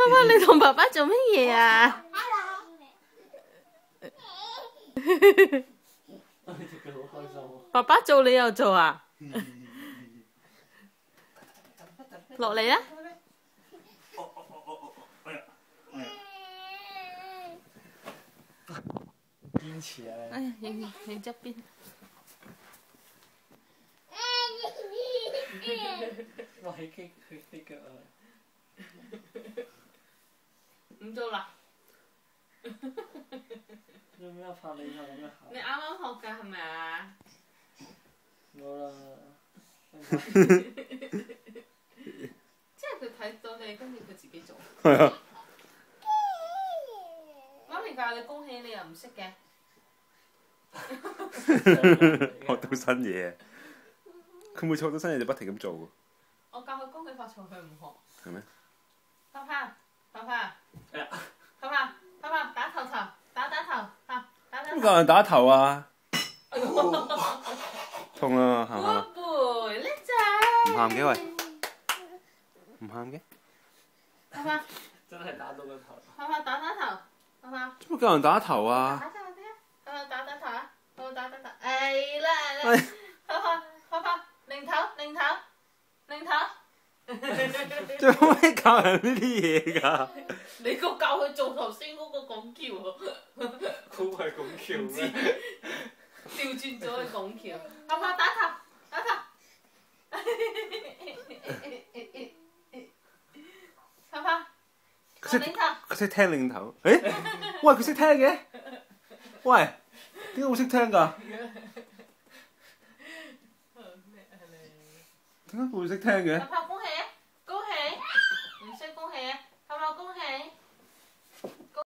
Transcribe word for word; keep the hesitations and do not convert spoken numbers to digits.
爸，你同爸爸做乜嘢啊？爸爸做你又做啊？落嚟啦！ 堅持啊！ 哎呀，影影側邊。 我起機佢飛腳啊！ 唔做啦。 做咩拍你下咁樣行？ 你啱啱學㗎係咪啊？ 冇啦。 即係佢睇到你，跟住佢自己做。 係啊。 媽咪教你恭喜你又唔識嘅。 學到新嘢，佢每次學到新嘢就不停咁做喎。 我教佢恭喜發財，佢唔學。 係咩？ 爸爸，爸爸，爸爸，爸爸打頭頭，打打頭，嚇打打頭。 邊個人打頭啊？痛啦，喊下。 寶貝，叻仔。 唔喊嘅喂，唔喊嘅。 爸爸， 真係打到個頭。 爸爸打打頭，爸爸。 點解叫人打頭啊？ 打打睇下，爸爸打打頭啊，爸爸打打頭，哎啦啦，爸爸爸爸擰頭擰頭擰頭。 做咩教人呢啲嘢㗎？ 你個教佢做頭先嗰個拱橋喎， 嗰個係拱橋咩？ 調轉咗去拱橋。爸爸打頭打頭。爸爸，我擰頭。 佢識聽擰頭。誒，喂，佢識聽嘅。喂，點解會識聽㗎？點解會識聽嘅？ 爸爸